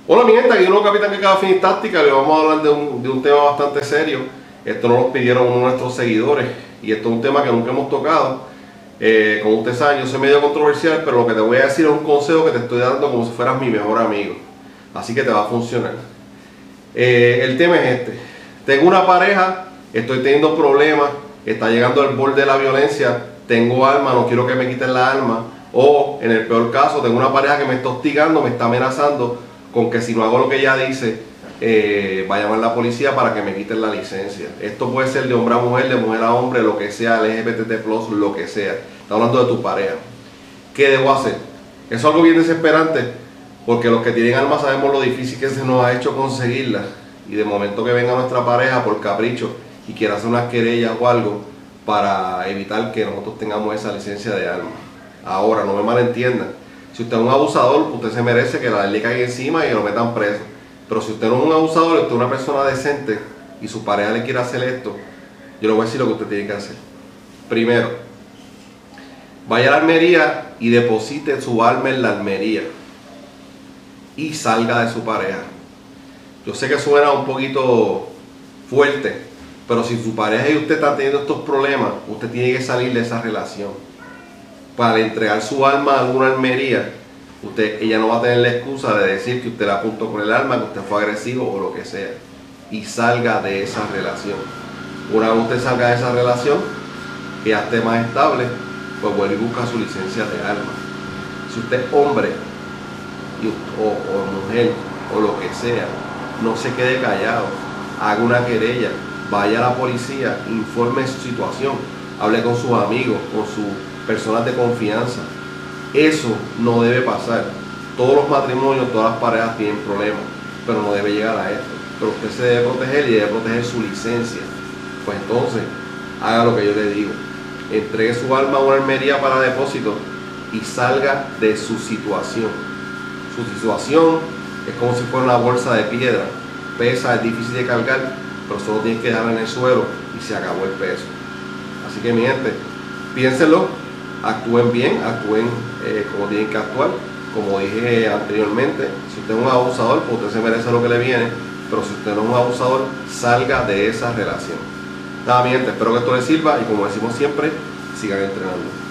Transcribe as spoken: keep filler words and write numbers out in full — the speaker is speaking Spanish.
Hola mi gente, aquí un nuevo Capitán que cada fin táctica. Le vamos a hablar de un, de un tema bastante serio. Esto nos lo pidieron uno de nuestros seguidores y esto es un tema que nunca hemos tocado. Eh, como ustedes saben, yo soy medio controversial, pero lo que te voy a decir es un consejo que te estoy dando como si fueras mi mejor amigo. Así que te va a funcionar. Eh, el tema es este. Tengo una pareja, estoy teniendo problemas, está llegando al borde de la violencia, tengo arma, no quiero que me quiten la arma. O en el peor caso, tengo una pareja que me está hostigando, me está amenazando con que si no hago lo que ella dice, eh, va a llamar a la policía para que me quiten la licencia. Esto puede ser de hombre a mujer, de mujer a hombre, lo que sea, L G B T T plus, lo que sea. Está hablando de tu pareja. ¿Qué debo hacer? Eso es algo bien desesperante, porque los que tienen armas sabemos lo difícil que se nos ha hecho conseguirla. Y de momento que venga nuestra pareja por capricho y quiera hacer unas querellas o algo para evitar que nosotros tengamos esa licencia de armas. Ahora, no me malentiendan. Si usted es un abusador, usted se merece que la ley le caiga encima y que lo metan preso. Pero si usted no es un abusador, usted es una persona decente y su pareja le quiere hacer esto, yo le voy a decir lo que usted tiene que hacer. Primero, vaya a la armería y deposite su arma en la armería y salga de su pareja. Yo sé que suena un poquito fuerte, pero si su pareja y usted están teniendo estos problemas, usted tiene que salir de esa relación. Para entregar su arma a alguna armería, usted, ella no va a tener la excusa de decir que usted la apuntó con el arma, que usted fue agresivo o lo que sea. Y salga de esa relación. Una vez usted salga de esa relación, que ya esté más estable, pues vuelve y busca su licencia de arma. Si usted es hombre y, o, o mujer o lo que sea, no se quede callado, haga una querella, vaya a la policía, informe su situación, hable con sus amigos, con sus personas de confianza. Eso no debe pasar. Todos los matrimonios, todas las parejas tienen problemas, pero no debe llegar a esto. Pero usted se debe proteger y debe proteger su licencia. Pues entonces, haga lo que yo le digo. Entregue su arma a una armería para depósito y salga de su situación. Su situación es como si fuera una bolsa de piedra. Pesa, es difícil de cargar, pero solo tienes que dejarla en el suelo y se acabó el peso. Así que mi gente, piénsenlo. Actúen bien, actúen eh, como tienen que actuar. Como dije anteriormente, si usted es un abusador, pues usted se merece lo que le viene, pero si usted no es un abusador, salga de esa relación. Nada, mi gente, espero que esto les sirva y como decimos siempre, sigan entrenando.